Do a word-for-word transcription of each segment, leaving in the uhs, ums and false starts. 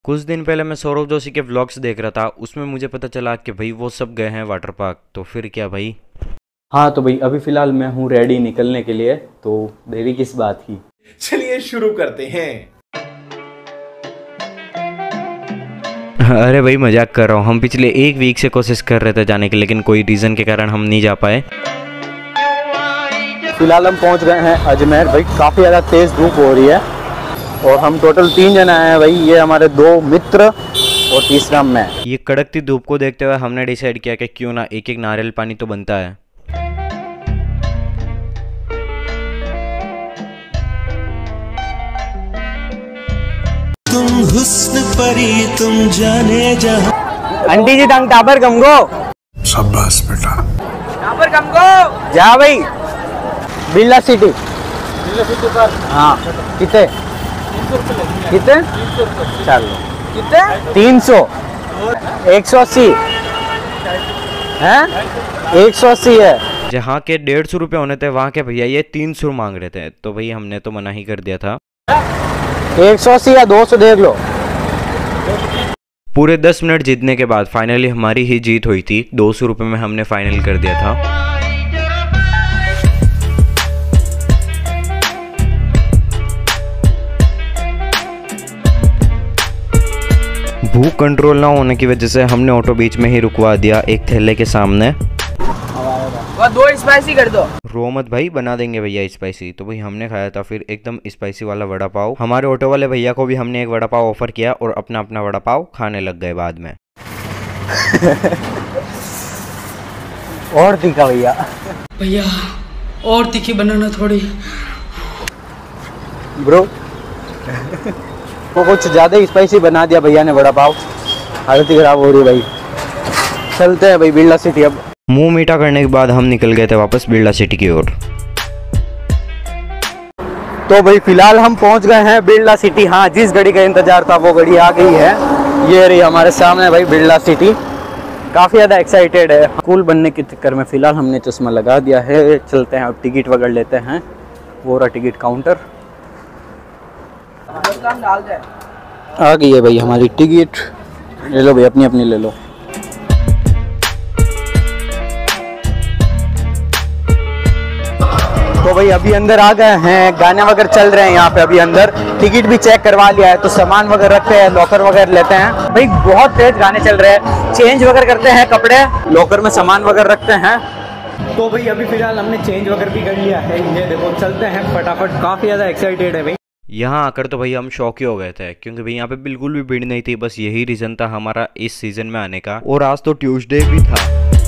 कुछ दिन पहले मैं सौरव जोशी के व्लॉग्स देख रहा था, उसमें मुझे पता चला कि भाई वो सब गए हैं वाटर पार्क। तो फिर क्या भाई। हाँ तो भाई अभी फिलहाल मैं हूँ रेडी निकलने के लिए, तो देरी किस बात की। चलिए शुरू करते हैं। अरे भाई मजाक कर रहा हूँ। हम पिछले एक वीक से कोशिश कर रहे थे जाने की, लेकिन कोई रीज़न के कारण हम नहीं जा पाए। फिलहाल हम पहुँच गए हैं अजमेर। भाई काफ़ी ज़्यादा तेज़ धूप हो रही है और हम टोटल तीन जने आए हैं भाई। ये हमारे दो मित्र और तीसरा मैं। ये कड़कती धूप को देखते हुए हमने डिसाइड किया कि क्यों ना एक एक नारियल पानी तो बनता है। तुम हुस्न परी तुम जाने जहां। आंटी जी तंग टापर कमगो। शाबाश बेटा। टापर कमगो जा भाई। बिरला सिटी। बिरला सिटी पर हाँ कितने कितने चलो कितने तीन सौ एक सौ अस्सी है एक सौ अस्सी है। जहाँ के डेढ़ सौ रुपये होने थे वहाँ के भैया ये तीन सौ मांग रहे थे, तो भाई हमने तो मना ही कर दिया था। एक सौ अस्सी या दो सौ देख लो। पूरे दस मिनट जीतने के बाद फाइनली हमारी ही जीत हुई थी। दो सौ रुपये में हमने फाइनल कर दिया था। भूख कंट्रोल ना होने की वजह से हमने ऑटो बीच में ही रुकवा दिया एक ठेले के सामने। दो स्पाइसी कर दो। रो मत भाई, बना देंगे भैया स्पाइसी। तो भाई हमने खाया था फिर एकदम स्पाइसी वाला वड़ा पाव। हमारे ऑटो वाले भैया को भी हमने एक वड़ा पाव ऑफर किया और अपना अपना वड़ा पाव खाने लग गए बाद में। और तीखा भैया। भैया और तीखी बनाना थोड़ी। ब्रो वो कुछ ज़्यादा ही स्पाइसी बना दिया भैया ने वड़ा पाव। हालत ही खराब हो रही है भाई। चलते हैं भाई बिरला सिटी। अब मुंह मीठा करने के बाद हम निकल गए थे वापस बिरला सिटी की ओर। तो भाई फिलहाल हम पहुंच गए हैं बिरला सिटी। हाँ जिस गाड़ी का इंतजार था वो गाड़ी आ गई है। ये रही हमारे सामने भाई बिरला सिटी। काफ़ी ज़्यादा एक्साइटेड है। कूल बनने के चक्कर में फ़िलहाल हमने चश्मा लगा दिया है। चलते हैं अब टिकट वगैरह लेते हैं। वो रहा टिकट काउंटर। आ गई है भाई हमारी टिकट। ले लो भाई अपनी अपनी ले लो। तो भाई अभी अंदर आ गए हैं। गाने वगैरह चल रहे हैं यहाँ पे। अभी अंदर टिकट भी चेक करवा लिया है, तो सामान वगैरह रखते हैं, लॉकर वगैरह लेते हैं। भाई बहुत तेज गाने चल रहे हैं। चेंज वगैरह करते हैं कपड़े, लॉकर में सामान वगैरह रखते हैं। तो भाई अभी फिलहाल हमने चेंज वगैरह भी कर लिया है। ये देखो चलते हैं फटाफट। काफ़ी ज़्यादा एक्साइटेड है भाई। यहाँ आकर तो भाई हम शौक ही हो गए थे, क्योंकि भाई यहाँ पे बिल्कुल भी भीड़ नहीं थी। बस यही रीज़न था हमारा इस सीज़न में आने का। और आज तो ट्यूसडे भी था।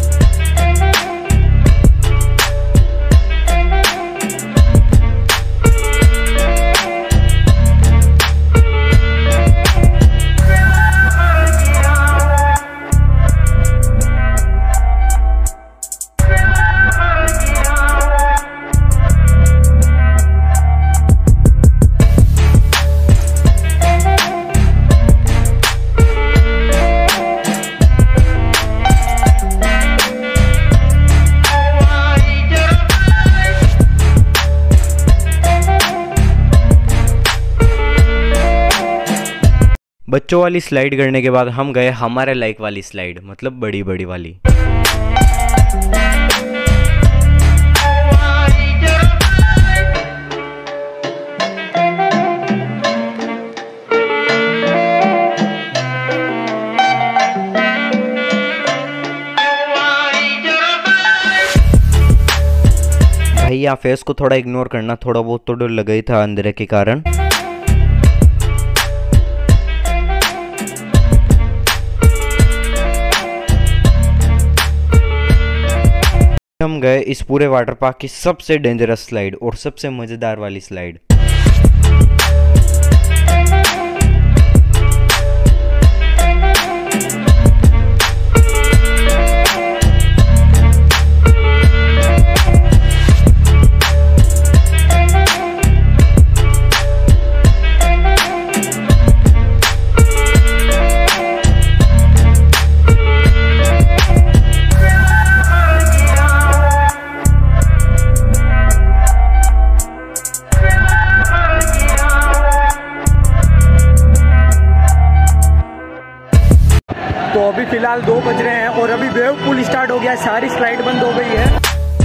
बच्चों वाली स्लाइड करने के बाद हम गए हमारे लाइक वाली स्लाइड, मतलब बड़ी बड़ी वाली। भाई यहाँ फेस को थोड़ा इग्नोर करना, थोड़ा बहुत तो डर लगा ही था अंधेरे के कारण। हम गए इस पूरे वाटर पार्क की सबसे डेंजरस स्लाइड और सबसे मजेदार वाली स्लाइड। तो अभी फिलहाल दो बज रहे हैं और अभी वेव पूल स्टार्ट हो गया, सारी स्लाइड बंद हो गई है।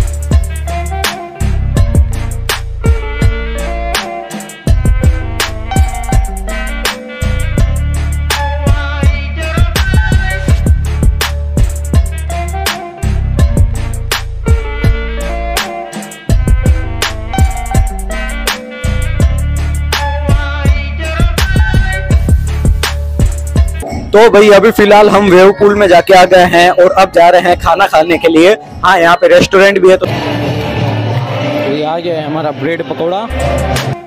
तो भाई अभी फिलहाल हम वेव पूल में जाके आ गए हैं और अब जा रहे हैं खाना खाने के लिए। हाँ, यहाँ पे रेस्टोरेंट भी है। तो ये आ गया है हमारा ब्रेड पकौड़ा।